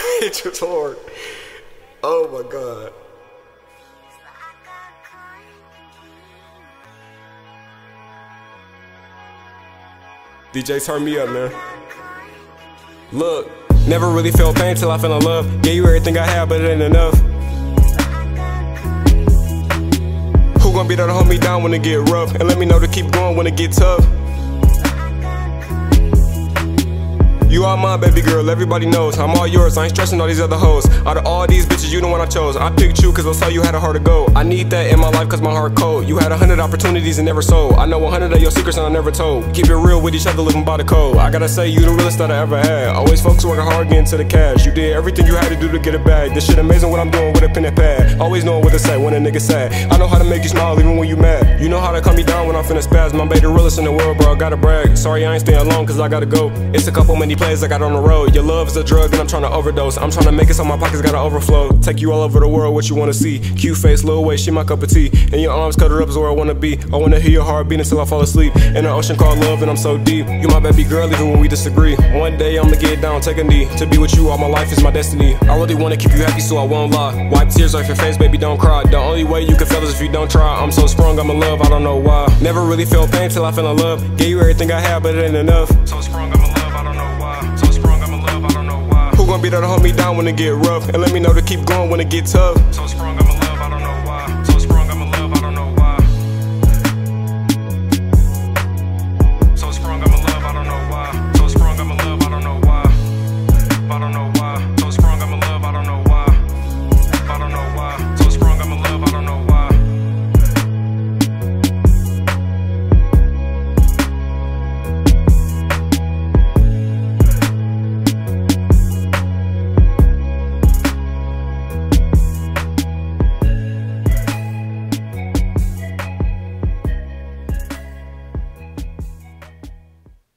It was hard. Oh my God. DJ, turn me up, man. Look, never really felt pain till I fell in love. Gave you everything I had, but it ain't enough. Who gon' be there to hold me down when it get rough, and let me know to keep going when it get tough? You are mine, baby girl, everybody knows I'm all yours, I ain't stressing all these other hoes. Out of all these bitches, you the one I chose. I picked you cause I saw you had a heart to go. I need that in my life cause my heart cold. You had 100 opportunities and never sold. I know 100 of your secrets and I never told. Keep it real with each other, living by the code. I gotta say, you the realest that I ever had. Always focus, working hard, getting to the cash. You did everything you had to do to get it back. This shit amazing what I'm doing with a pen and pad. Always knowing what to say when a nigga sad. I know how to make you smile even when you mad. You know how to calm me down when I'm finna spaz. My baby the realest in the world, bro, I gotta brag. Sorry I ain't staying long cause I gotta go. It's a couple many plays I got on the road. Your love is a drug and I'm trying to overdose. I'm trying to make it so my pockets gotta overflow. Take you all over the world, what you wanna see. Cute face, little waist, she my cup of tea. And your arms cut her up is where I wanna be. I wanna hear your heart beat until I fall asleep. In an ocean called love and I'm so deep. You my baby girl even when we disagree. One day I'ma get down, take a knee. To be with you all my life is my destiny. I really wanna keep you happy so I won't lie. Wipe tears off your face, baby, don't cry. The only way you can feel is if you don't try. I'm so sprung, I'm in love, I don't know why. Never really felt pain till I fell in love. Gave you everything I had, but it ain't enough. So sprung, I'm in love, I don't know why. So sprung, I'm in love, I don't know why. Who gon' be there to hold me down when it get rough, and let me know to keep going when it get tough? So sprung,